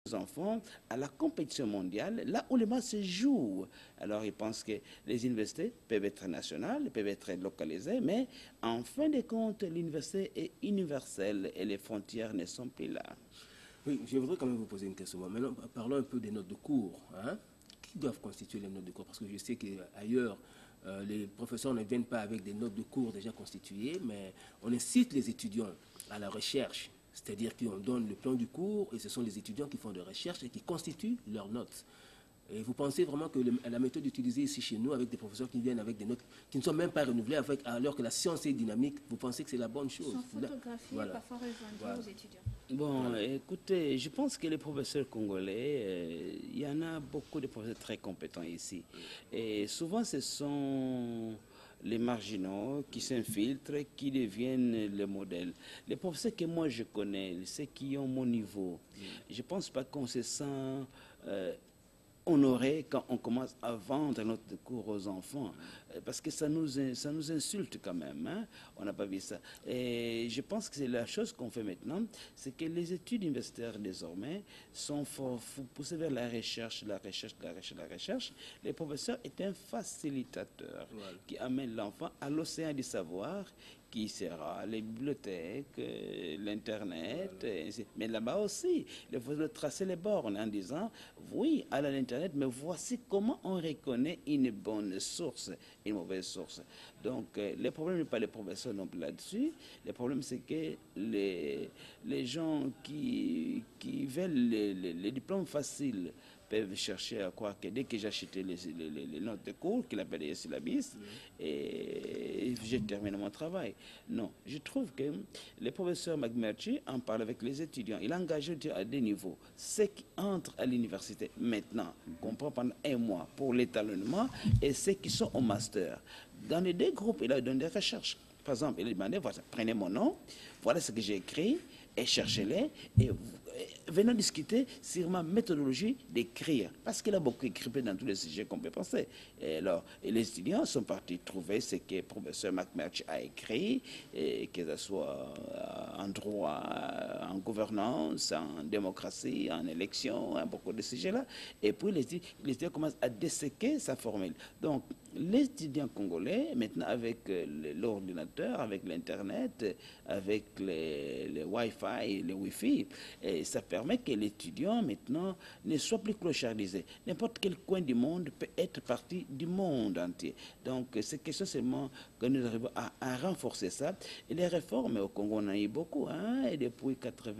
enfants à la compétition mondiale, là où les maths se jouent. Alors, ils pensent que les universités peuvent être nationales, peuvent être localisées, mais en fin de compte, l'université est universelle et les frontières ne sont plus là. Oui, je voudrais quand même vous poser une question. Maintenant, parlons un peu des notes de cours. Hein? Qui doivent constituer les notes de cours? Parce que je sais qu'ailleurs, les professeurs ne viennent pas avec des notes de cours déjà constituées, mais on incite les étudiants à la recherche. C'est-à-dire qu'on donne le plan du cours et ce sont les étudiants qui font des recherches et qui constituent leurs notes. Et vous pensez vraiment que la méthode utilisée ici chez nous, avec des professeurs qui viennent avec des notes qui ne sont même pas renouvelées, alors que la science est dynamique, vous pensez que c'est la bonne chose? Ils sont photographiés Voilà. et parfois revendus Voilà. aux étudiants. Bon, écoutez, je pense que les professeurs congolais, il y en a beaucoup de professeurs très compétents ici. Et souvent, ce sont les marginaux qui s'infiltrent, qui deviennent les modèles. Les professeurs que moi je connais, ceux qui ont mon niveau, je ne pense pas qu'on se sent honoré quand on commence à vendre notre cours aux enfants, parce que ça nous insulte quand même, hein? On n'a pas vu ça. Et je pense que c'est la chose qu'on fait maintenant, c'est que les études universitaires désormais sont poussées vers la recherche, la recherche, la recherche, la recherche. Le professeur est un facilitateur qui amène l'enfant à l'océan du savoir, qui sera les bibliothèques, l'Internet, mais là-bas aussi, il faut tracer les bornes en disant, oui, à l'Internet, mais voici comment on reconnaît une bonne source, une mauvaise source. Donc, le problème n'est pas les professeurs non plus là-dessus, le problème c'est que les gens qui veulent les diplômes faciles peuvent chercher à croire que dès que j'ai acheté les notes de cours, qu'il appelle les syllabus, et j'ai terminé mon travail. Non, je trouve que le professeur McMurtry en parle avec les étudiants. Il a engagé à des niveaux. Ceux qui entrent à l'université maintenant, comprend pendant un mois pour l'étalonnement, et ceux qui sont au master. Dans les deux groupes, il a donné des recherches. Par exemple, il a demandé, voilà, prenez mon nom, voilà ce que j'ai écrit, et cherchez-les, et venons discuter sur ma méthodologie d'écrire, parce qu'il a beaucoup écrit dans tous les sujets qu'on peut penser. Et alors, les étudiants sont partis trouver ce que le professeur McMurtry a écrit, et que ce soit en droit, en gouvernance, en démocratie, en élection, en beaucoup de sujets-là. Et puis, les étudiants commencent à disséquer sa formule. Donc, les étudiants congolais, maintenant avec l'ordinateur, avec l'Internet, avec les Wi-Fi, les Wi-Fi, et ça permet que l'étudiant maintenant ne soit plus clochardisé. N'importe quel coin du monde peut être partie du monde entier. Donc c'est question seulement que nous arrivons à renforcer ça. Et les réformes au Congo, on en a eu beaucoup, hein, et depuis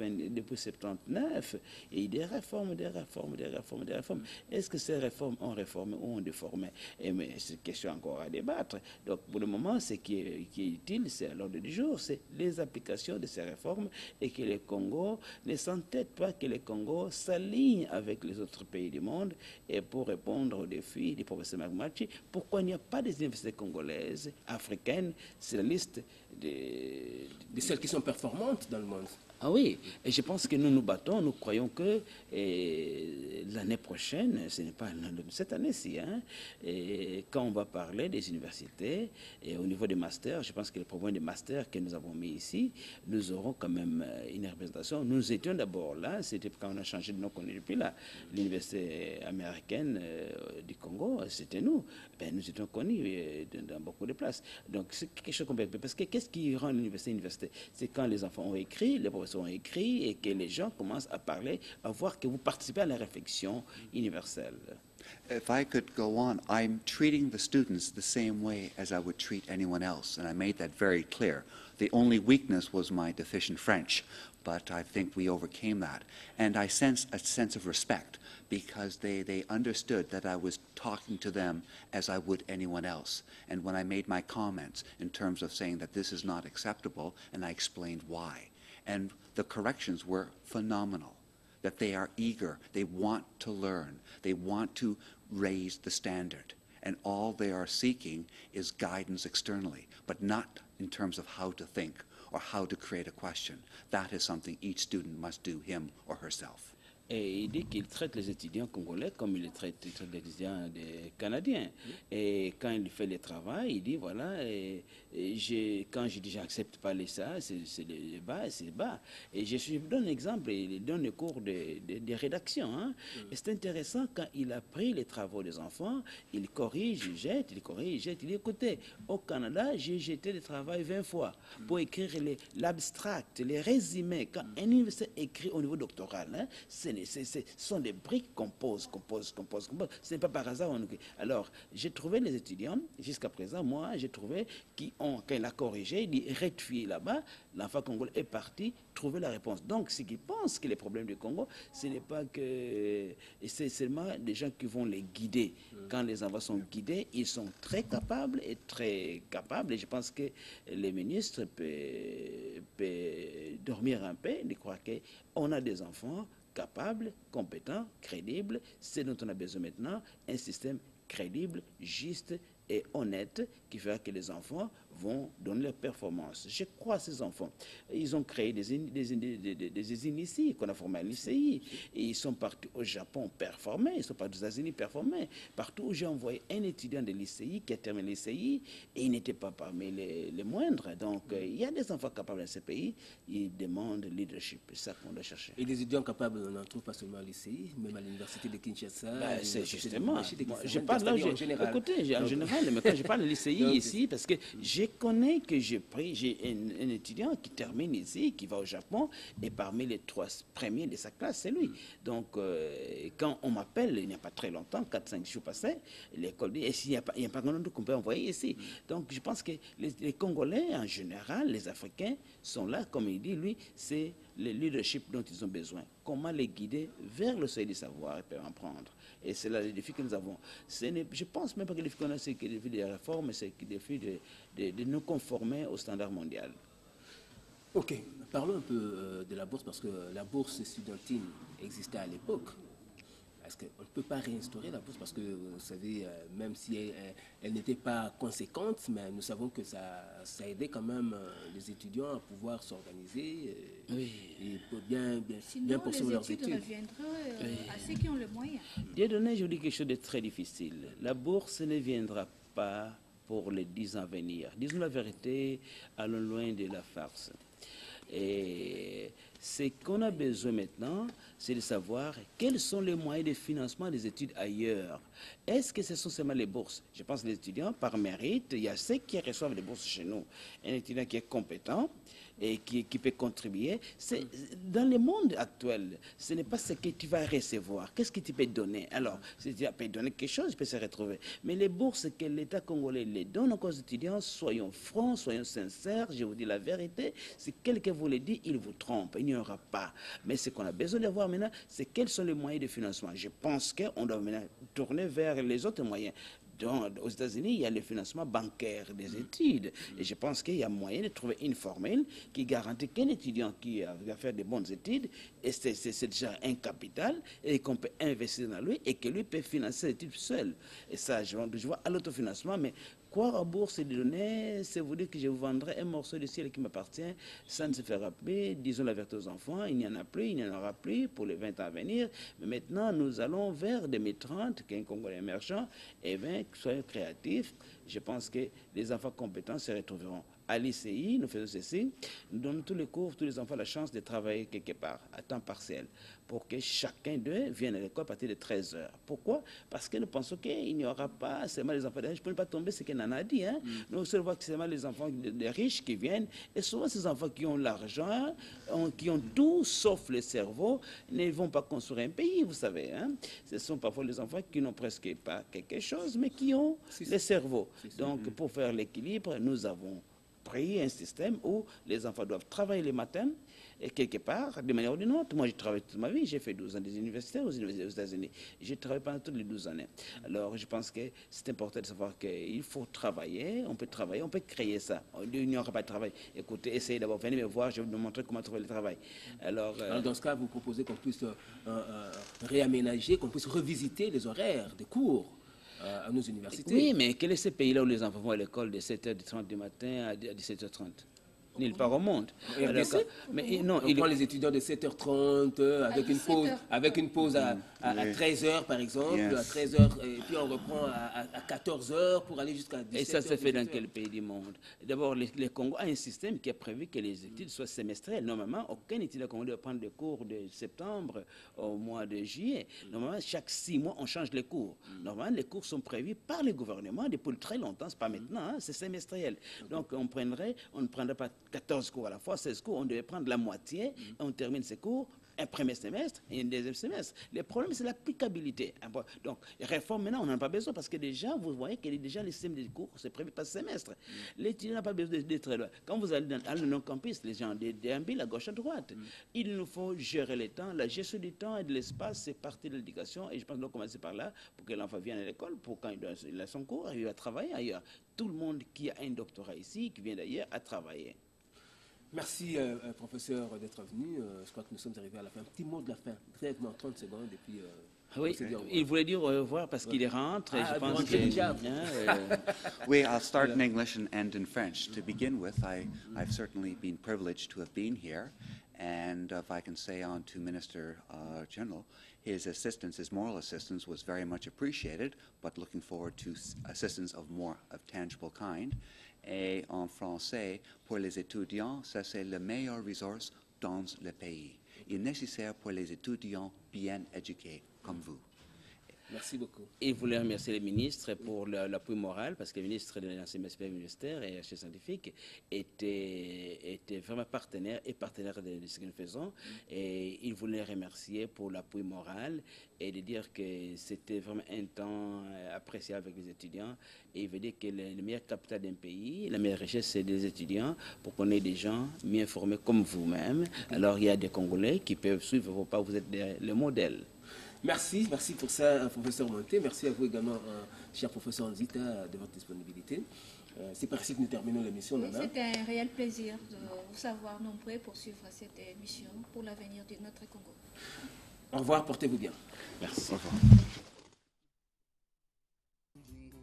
79, il y a eu des réformes, des réformes, des réformes, des réformes. Est-ce que ces réformes ont réformé ou ont déformé? Mais c'est une question encore à débattre. Donc pour le moment, ce qui est utile, c'est à l'ordre du jour, c'est les applications de ces réformes, et que le Congo ne s'entête pas, que le Congo s'aligne avec les autres pays du monde, et pour répondre aux défis du professeur McMurtry, pourquoi il n'y a pas des universités congolaises, africaines, sur la liste de celles qui sont performantes dans le monde. Ah oui, et je pense que nous nous battons, nous croyons que l'année prochaine, ce n'est pas cette année-ci, hein, et quand on va parler des universités, et au niveau des masters, je pense que le problème des masters que nous avons mis ici, nous aurons quand même une représentation. Nous étions d'abord là, c'était quand on a changé de nom qu'on est depuis là, l'université américaine du Congo, c'était nous. Ben, nous étions connus dans beaucoup de places. Donc c'est quelque chose qu'on peut... Parce que qu'est-ce qui rend l'université? C'est quand les enfants ont écrit, les professeurs ont écrit, et que les gens commencent à parler, à voir que vous participez à la réflexion universelle. If I could go on, I'm treating the students the same way as I would treat anyone else, and I made that very clear. The only weakness was my deficient French, but I think we overcame that. And I sense a sense of respect, because they understood that I was talking to them as I would anyone else. And when I made my comments in terms of saying that this is not acceptable, and I explained why. And the corrections were phenomenal, that they are eager, they want to learn, they want to raise the standard. And all they are seeking is guidance externally, but not in terms of how to think or how to create a question. That is something each student must do, him or herself. Et il dit qu'il traite les étudiants congolais comme il traite les étudiants des Canadiens. Et quand il fait le travail, il dit voilà, quand je dis j'accepte pas ça, c'est le bas, c'est bas. Et je donne un exemple, il donne le cours de rédaction. Hein. Et c'est intéressant, quand il a pris les travaux des enfants, il corrige, il jette, il corrige, il jette. Il dit écoutez, au Canada, j'ai jeté le travail 20 fois pour écrire l'abstract, les résumés. Quand un universitaire écrit au niveau doctoral, hein, ce sont des briques qu'on pose. Ce n'est pas par hasard. Alors, j'ai trouvé les étudiants, jusqu'à présent, moi, j'ai trouvé quand il a corrigé, il dit rectifier là-bas, l'enfant congolais est parti trouver la réponse. Donc, ceux qui pensent que les problèmes du Congo, ce n'est pas que... C'est seulement des gens qui vont les guider. Quand les enfants sont guidés, ils sont très capables. Et je pense que les ministres peuvent dormir un peu, de croire qu'on a des enfants capables, compétents, crédibles. C'est dont on a besoin maintenant, un système crédible, juste et honnête qui fera que les enfants vont donner leur performance. Je crois à ces enfants. Ils ont créé des usines ici, qu'on a formé à l'ICI. Et ils sont partis au Japon performer, ils sont partis aux États-Unis performer. Partout où j'ai envoyé un étudiant de l'ICI qui a terminé l'ICI, et il n'était pas parmi les moindres. Donc, il y a des enfants capables dans ces pays, ils demandent leadership. C'est ça qu'on doit chercher. Et les étudiants capables, on n'en trouve pas seulement à l'ICI, même à l'université de Kinshasa. C'est justement, je parle parle là, en général. Écoutez, en général, mais quand je parle de l'ICI ici, parce que je connais que j'ai un étudiant qui termine ici, qui va au Japon, et parmi les 3 premiers de sa classe, c'est lui. Donc, quand on m'appelle, il n'y a pas très longtemps, 4-5 jours passés, l'école dit, il n'y a pas grand monde qu'on peut envoyer ici. Donc, je pense que les Congolais, en général, les Africains, sont là, comme il dit, lui, c'est le leadership dont ils ont besoin. Comment les guider vers le seuil du savoir et peuvent en prendre. Et c'est là le défi que nous avons. Je pense même pas que le défi qu'on a, c'est le défi des réformes, c'est le défi de nous conformer au standard mondial. Ok, parlons un peu de la bourse, parce que la bourse estudiantine existait à l'époque. Est-ce qu'on ne peut pas réinstaurer la bourse? Parce que, vous savez, même si elle n'était pas conséquente, mais nous savons que ça aidait quand même les étudiants à pouvoir s'organiser et pour bien poursuivre leurs études. Sinon, les études reviendront à ceux qui ont le moyen. Dieu donné, je vous dis quelque chose de très difficile. La bourse ne viendra pas pour les 10 ans à venir. Disons la vérité, allons loin de la farce. Et ce qu'on a besoin maintenant, c'est de savoir quels sont les moyens de financement des études ailleurs. Est-ce que ce sont seulement les bourses? Je pense que les étudiants, par mérite, il y a ceux qui reçoivent les bourses chez nous. Un étudiant qui est compétent et qui peut contribuer. Dans le monde actuel, ce n'est pas ce que tu vas recevoir. Qu'est-ce que tu peux donner? Alors, si tu peux donner quelque chose, tu peux se retrouver. Mais les bourses que l'État congolais les donne aux étudiants, soyons francs, soyons sincères, je vous dis la vérité. Si quelqu'un vous le dit, il vous trompe. Il n'y aura pas. Mais ce qu'on a besoin de voir maintenant, c'est quels sont les moyens de financement. Je pense qu'on doit maintenant tourner vers les autres moyens. Donc, aux États-Unis, il y a le financement bancaire des études. Et je pense qu'il y a moyen de trouver une formule qui garantit qu'un étudiant qui va faire de bonnes études, et c'est déjà un capital, et qu'on peut investir dans lui, et que lui peut financer ses études seul. Et ça, je vois à l'autofinancement, mais croire en bourse et de donner, c'est vous dire que je vous vendrai un morceau de ciel qui m'appartient, ça ne se fera plus. Disons la vérité aux enfants, il n'y en a plus, il n'y en aura plus pour les 20 ans à venir. Mais maintenant, nous allons vers 2030, qu'un Congolais émergent, et bien, soyons créatifs. Je pense que les enfants compétents se retrouveront. À l'ICI, nous faisons ceci, nous donnons tous les cours, tous les enfants la chance de travailler quelque part, à temps partiel, pour que chacun d'eux vienne à l'école à partir de 13 heures. Pourquoi? Parce que nous pensons qu'il n'y aura pas seulement les enfants des riches. Je ne peux pas tomber ce qu'on en a dit. Hein? Nous seulement voir que c'est seulement les enfants des riches qui viennent. Et souvent, ces enfants qui ont l'argent, qui ont tout sauf le cerveau, ne vont pas construire un pays, vous savez. Hein? Ce sont parfois les enfants qui n'ont presque pas quelque chose, mais qui ont le cerveau. Donc, pour faire l'équilibre, nous avons pris un système où les enfants doivent travailler le matin et quelque part, de manière ou d'une autre. Moi, j'ai travaillé toute ma vie, j'ai fait 12 ans des universités aux États-Unis. J'ai travaillé pendant toutes les 12 années. Alors, je pense que c'est important de savoir qu'il faut travailler, on peut créer ça. Il n'y aura pas de travail. Écoutez, essayez d'abord, venez me voir, je vais vous montrer comment trouver le travail. Alors, dans ce cas, vous proposez qu'on puisse réaménager, qu'on puisse revisiter les horaires des cours à nos universités. Oui, mais quel est ce pays-là où les enfants vont à l'école de 7h30 du matin à 17h30? nulle part au monde. RDC? Mais non, on prend les étudiants de 7h30 avec une pause à 13h par exemple, Yes. à 13h, et puis on reprend à 14h pour aller jusqu'à 17h. Et ça se fait dans quel pays du monde? D'abord, le Congo a un système qui a prévu que les études soient semestrielles. Normalement, aucun étudiant congolais doit prendre des cours de septembre au mois de juillet. Normalement, chaque 6 mois, on change les cours. Normalement, les cours sont prévus par le gouvernement depuis très longtemps, c'est pas maintenant, hein, c'est semestriel. Donc, on ne prendrait pas 14 cours à la fois, 16 cours, on devait prendre la moitié, et on termine ces cours, un premier semestre et un deuxième semestre. Le problème, c'est l'applicabilité. Donc, réforme, maintenant, on n'en a pas besoin parce que déjà, vous voyez que déjà, le système des cours, c'est prévu par semestre. L'étudiant n'a pas besoin d'être loin. Quand vous allez dans le non-campus, les gens déambulent à gauche, à droite. Il nous faut gérer le temps. La gestion du temps et de l'espace, c'est partie de l'éducation. Et je pense qu'on doit commencer par là pour que l'enfant vienne à l'école, pour quand il a son cours, il va travailler ailleurs. Tout le monde qui a un doctorat ici, qui vient d'ailleurs, a travaillé. Merci, professeur, d'être venu. Je crois que nous sommes arrivés à la fin. Un petit mot de la fin, brièvement, 30 secondes, et puis... Oui, il voulait dire au revoir parce qu'il rentre. Et je pense Oui, I'll start in English and end in French. To begin with, I've certainly been privileged to have been here. And if I can say on to Minister General, his assistance, his moral assistance was very much appreciated, but looking forward to assistance of more of tangible kind. Et en français, pour les étudiants, ça c'est le meilleur ressource dans le pays. Il est nécessaire pour les étudiants bien éduqués comme vous. Merci beaucoup. Et vous voulez remercier les ministres pour l'appui moral, parce que le ministre de l'enseignement supérieur universitaire et recherche scientifique était vraiment partenaire de ce que nous faisons. Et il voulait remercier pour l'appui moral et de dire que c'était vraiment un temps apprécié avec les étudiants. Et il veut dire que le meilleur capital d'un pays, la meilleure richesse, c'est des étudiants, pour qu'on ait des gens mieux formés comme vous-même. Alors il y a des Congolais qui peuvent suivre vos pas, vous êtes le modèle. Merci pour ça, professeur Monté. Merci à vous également, cher professeur Nzita, de votre disponibilité. C'est par ici que nous terminons l'émission. Oui, c'était un réel plaisir de vous savoir nombreux pour suivre cette émission pour l'avenir de notre Congo. Au revoir, portez-vous bien. Merci. Au revoir.